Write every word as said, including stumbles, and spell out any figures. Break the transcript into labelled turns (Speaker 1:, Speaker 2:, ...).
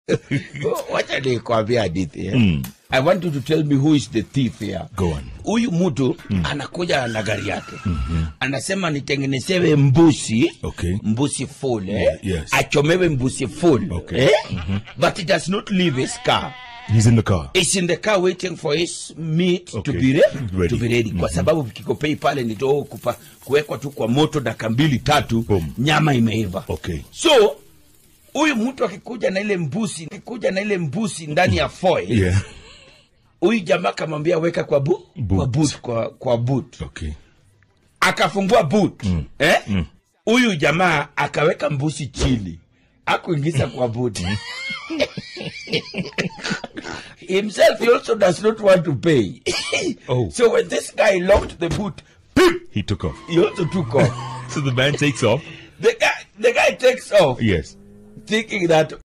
Speaker 1: Wacha nikwambia hadithi. Eh?
Speaker 2: Mm.
Speaker 1: I want you to tell me who is the thief here.
Speaker 2: Go on.
Speaker 1: Huyu mtu mm. anakuja na gari yake. Mm-hmm. Anasema nitengenezewe mbuzi.
Speaker 2: Okay.
Speaker 1: Mbuzi full. Eh?
Speaker 2: Yeah, yes.
Speaker 1: Achomewe mbuzi full.
Speaker 2: Okay.
Speaker 1: Eh?
Speaker 2: Mm-hmm.
Speaker 1: But he does not leave his car.
Speaker 2: He's in the car.
Speaker 1: He's in the car waiting for his meat okay. to be re
Speaker 2: ready.
Speaker 1: To be ready. Mm-hmm. Kwa sababu kikopei pale ni to kupa kuwekwa tu kwa moto dakika mbili tatu. Boom. Nyama imeiva.
Speaker 2: Okay.
Speaker 1: So huyu mtu akikuja na ile mbuzi, akikuja na ile mbuzi ndani ya foil.
Speaker 2: Yeah.
Speaker 1: Huyu jamaa kamwambia weka kwa bu, boot. kwa boot kwa kwa boot.
Speaker 2: Okay.
Speaker 1: Akafungua boot. Mm. Eh?
Speaker 2: Mm.
Speaker 1: Huyu jamaa akaweka mbuzi chini. Akuingiza kwa boot. Himself he also does not want to pay.
Speaker 2: Oh.
Speaker 1: So when this guy locked the boot, beep,
Speaker 2: he took off.
Speaker 1: He also took off.
Speaker 2: So the man takes off.
Speaker 1: The guy the guy takes off.
Speaker 2: Yes.
Speaker 1: Thinking that